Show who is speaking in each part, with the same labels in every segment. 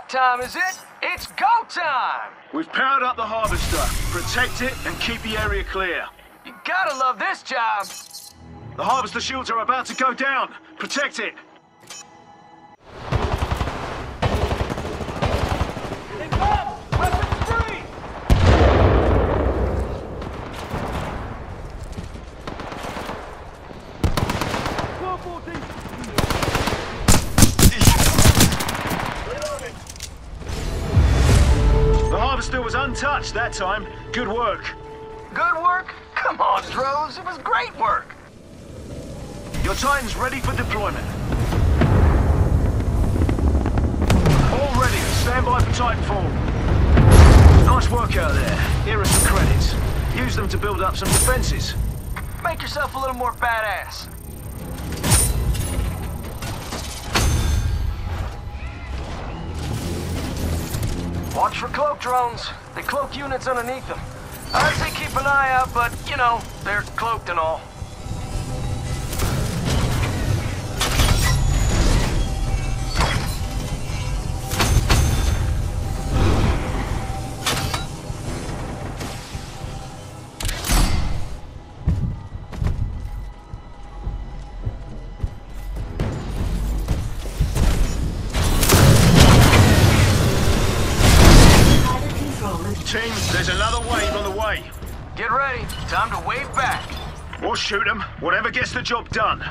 Speaker 1: time, is it? It's go time!
Speaker 2: We've powered up the harvester. Protect it and keep the area clear.
Speaker 1: You gotta love this job!
Speaker 2: The harvester shields are about to go down. Protect it.
Speaker 1: They come! Weapons free!
Speaker 2: The harvester was untouched that time. Good work.
Speaker 1: Good work? Come on, Droz. It was great work.
Speaker 2: Your Titan's ready for deployment. All ready. Stand by for Titanfall. Nice work out there. Here are some credits. Use them to build up some defenses.
Speaker 1: Make yourself a little more badass. Watch for cloak drones. They cloak units underneath them. I'd say keep an eye out, but, you know, they're cloaked and all.
Speaker 2: Team, there's another wave on the way.
Speaker 1: Get ready. Time to wave back.
Speaker 2: We'll shoot them. Whatever gets the job done.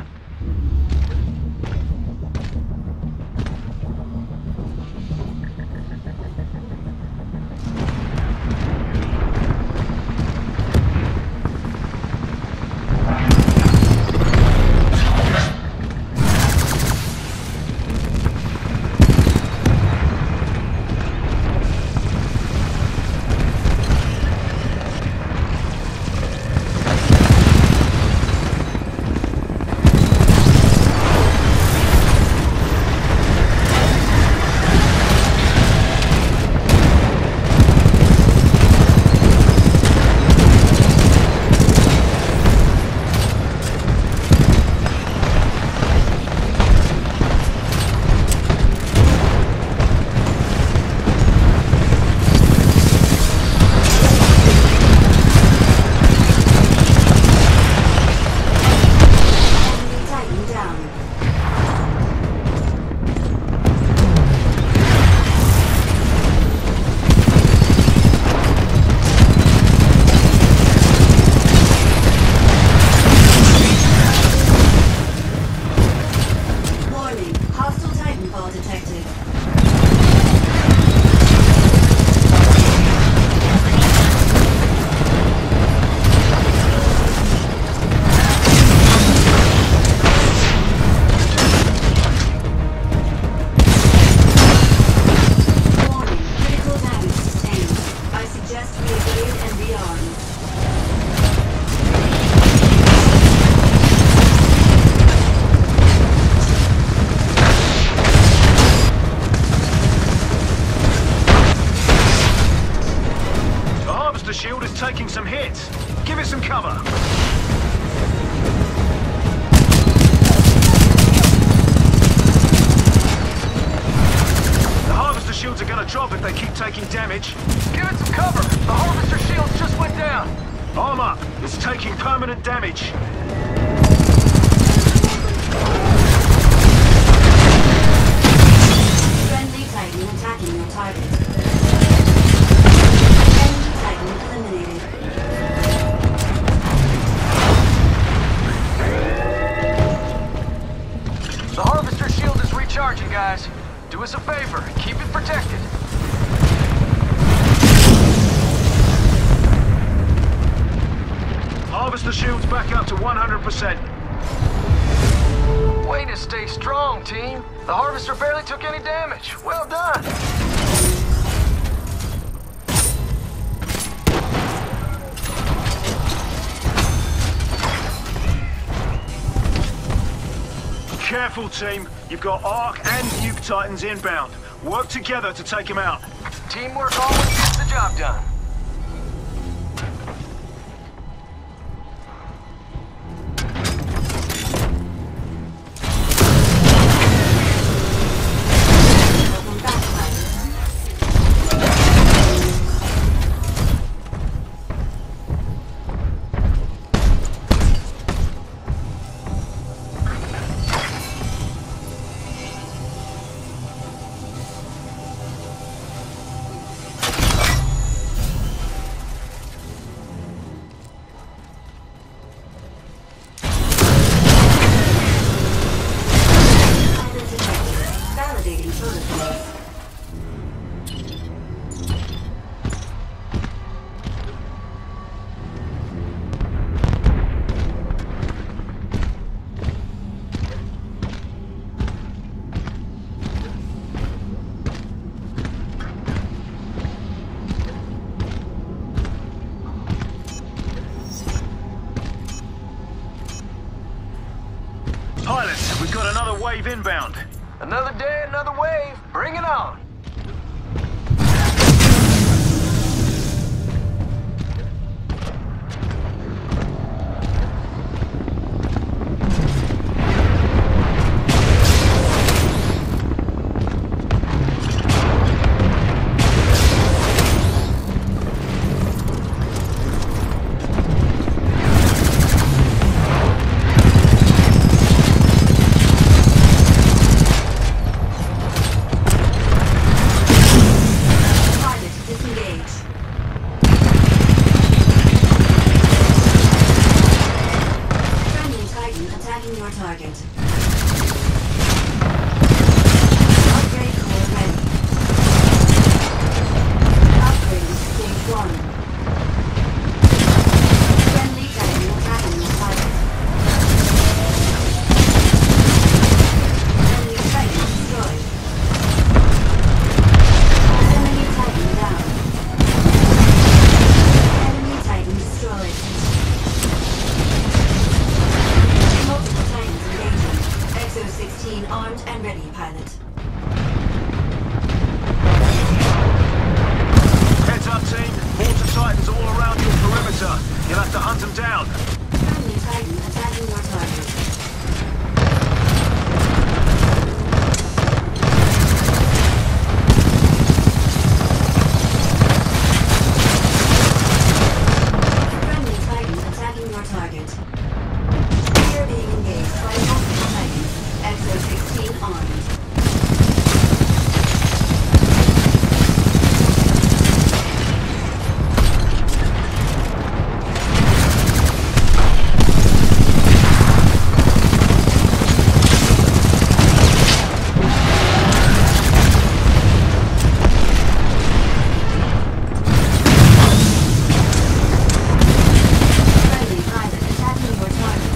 Speaker 2: The shield is taking some hits. Give it some cover. The harvester shields are gonna drop if they keep taking damage.
Speaker 1: Give it some cover. The harvester shields just went down.
Speaker 2: Arm up. It's taking permanent damage.
Speaker 3: Friendly Titan attacking your target. Eliminated.
Speaker 1: The harvester shield is recharging, guys. Do us a favor, keep it protected.
Speaker 2: Harvester shield's back up to 100%.
Speaker 1: Way to stay strong, team. The harvester barely took any damage. Well done.
Speaker 2: Careful, team. You've got Arc and Nuke Titans inbound. Work together to take them out.
Speaker 1: Teamwork always gets the job done.
Speaker 3: Welcome back, Titan.
Speaker 2: another wave inbound.
Speaker 1: Another day, another wave. Bring it on.
Speaker 3: Armed and ready, pilot.
Speaker 2: Heads up, team. Mortar Titans all around your perimeter. You'll have to hunt them down.
Speaker 3: Friendly Titan attacking your target. Friendly Titan attacking your target. We are being engaged by multiple Titans. XO-16 armed. Friendly pilot attacking your target.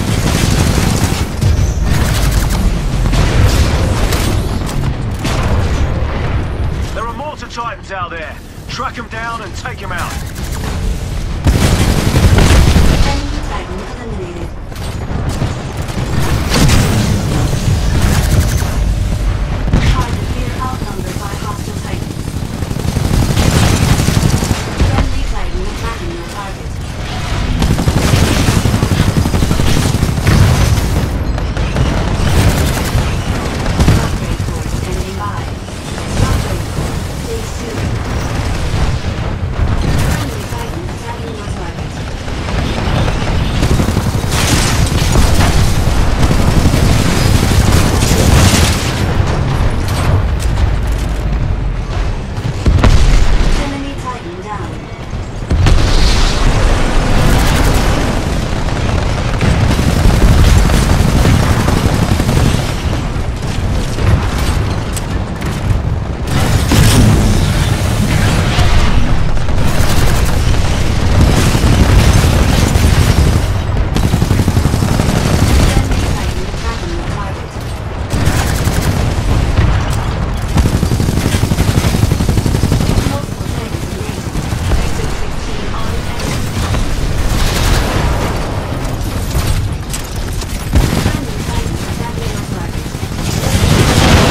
Speaker 2: There are Mortar Titans out there. Track them down and take them out.
Speaker 3: Friendly Titan eliminated. Target here outnumbered by hostile Titans. Friendly Titan attacking your target. Upgrade core standing by. Upgrade core, stay tuned. Friendly Titan attacking your target. Enemy Titan down. Friendly Titan attacking your target. Multiple Titans engaging. XO-16 armed and ready. Friendly Titans attacking your target.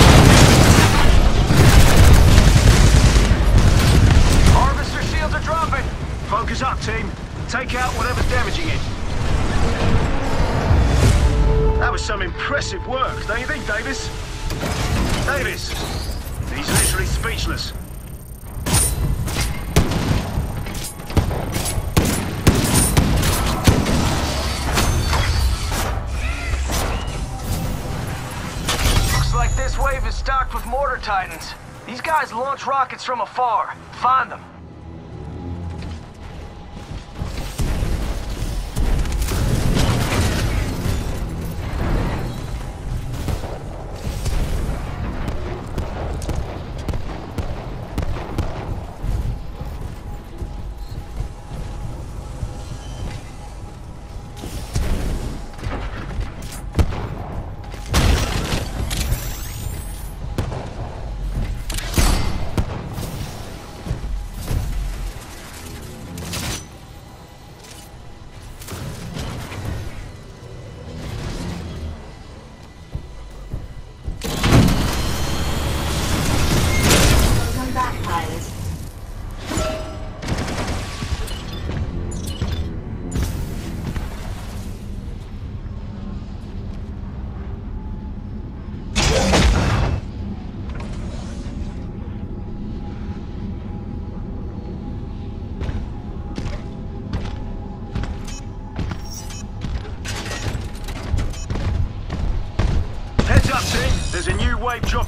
Speaker 1: Harvester shields are dropping.
Speaker 2: Focus up, team. Take out whatever's damaging it. That was some impressive work, don't you think, Davis? Davis! He's literally speechless.
Speaker 1: Looks like this wave is stocked with Mortar Titans. These guys launch rockets from afar. Find them.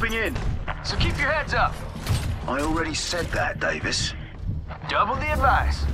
Speaker 2: dropping in.
Speaker 1: So keep your heads up.
Speaker 2: I already said that, Davis.
Speaker 1: Double the advice.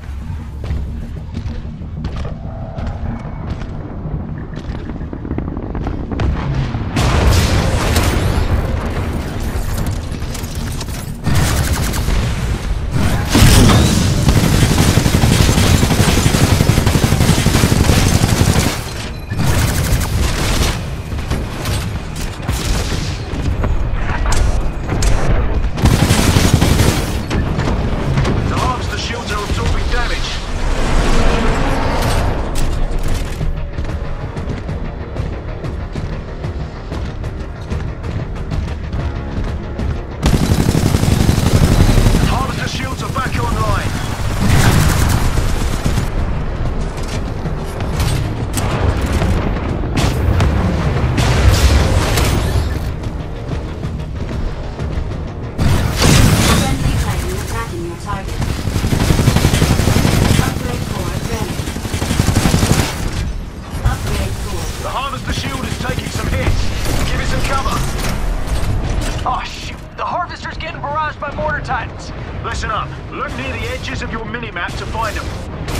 Speaker 2: Listen up. Look near the edges of your minimap to find them.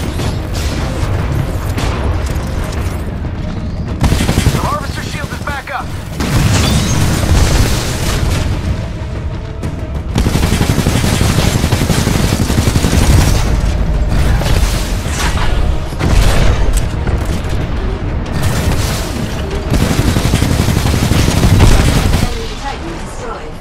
Speaker 1: The harvester shield is back up.
Speaker 3: Enemy Titan destroyed.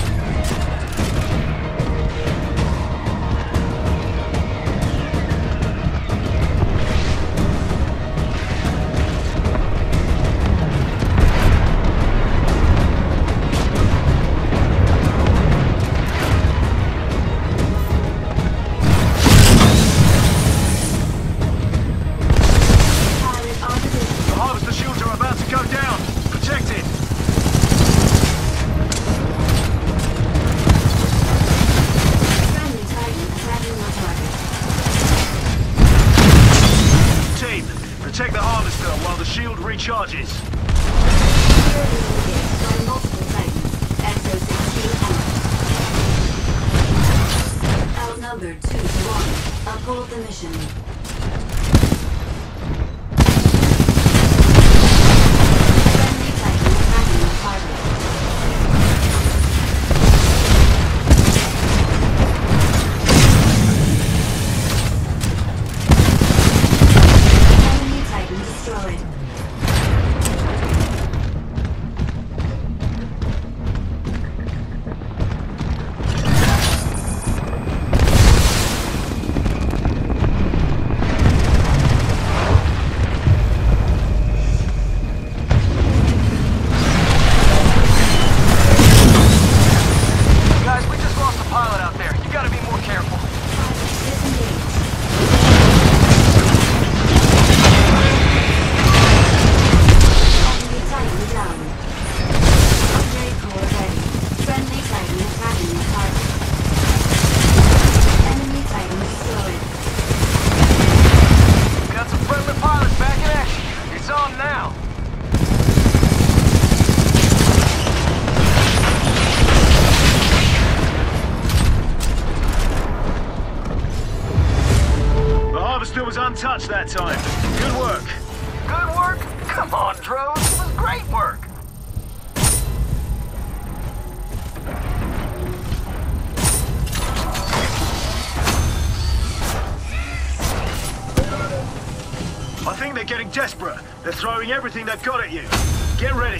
Speaker 2: Protect the harvester while the shield recharges.
Speaker 3: By multiple Titans. XO-16 armed. Outnumbered 2-1. Uphold the mission. Friendly Titan attacking the target. Enemy Titan destroyed.
Speaker 1: Guys, we just lost a pilot out there. You gotta be more careful.
Speaker 3: Disengage. Enemy Titan down. Upgrade core ready. Friendly Titan attacking the target. Enemy Titan destroyed.
Speaker 1: Got some friendly pilots back in action. It's on now.
Speaker 2: The harvester was untouched that time. Good work.
Speaker 1: Good work? Come on, Drones. This was great work.
Speaker 2: I think they're getting desperate. They're throwing everything they've got at you. Get ready.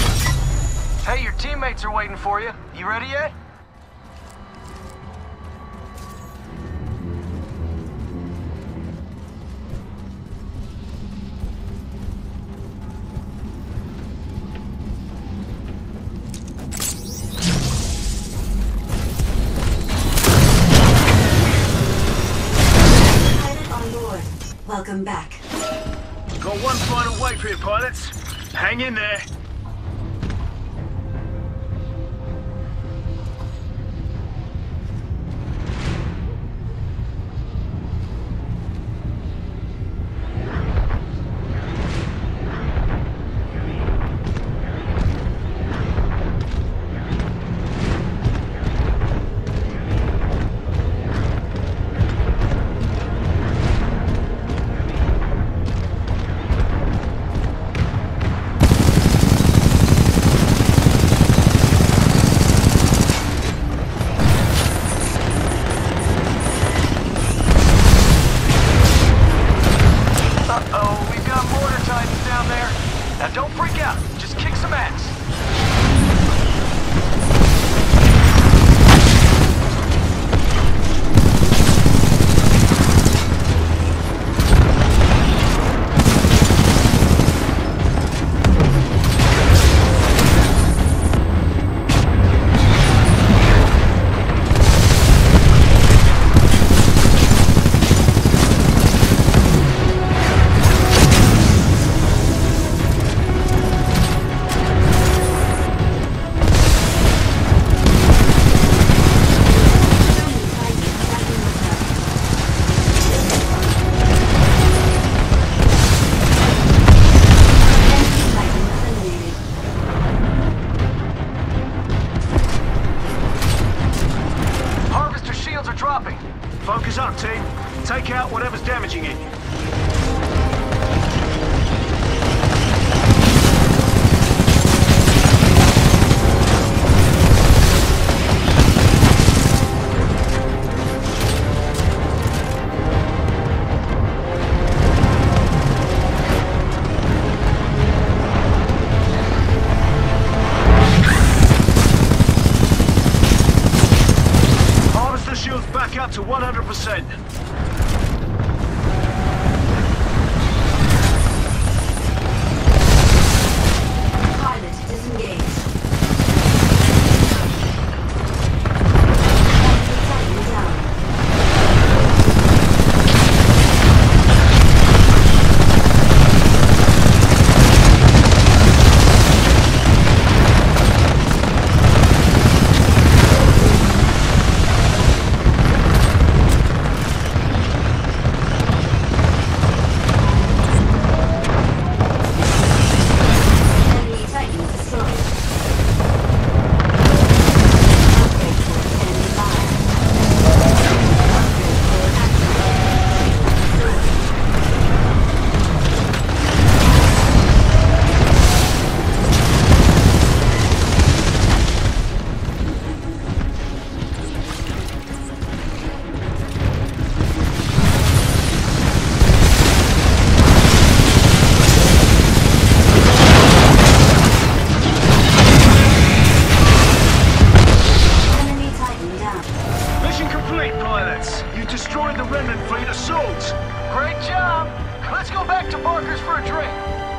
Speaker 1: Hey, your teammates are waiting for you. You ready yet?
Speaker 3: Welcome back.
Speaker 2: Got one final wave here, pilots. Hang in there.
Speaker 1: Uh-oh, we've got mortar titans down there. Now don't freak out, just kick some ass. Dropping.
Speaker 2: Focus up, team. Take out whatever's damaging it. Shields back up to 100%.
Speaker 3: Pilot disengaged. Titan down.
Speaker 2: Destroyed the remnant fleet assault!
Speaker 1: Great job! Let's go back to Barker's for a drink.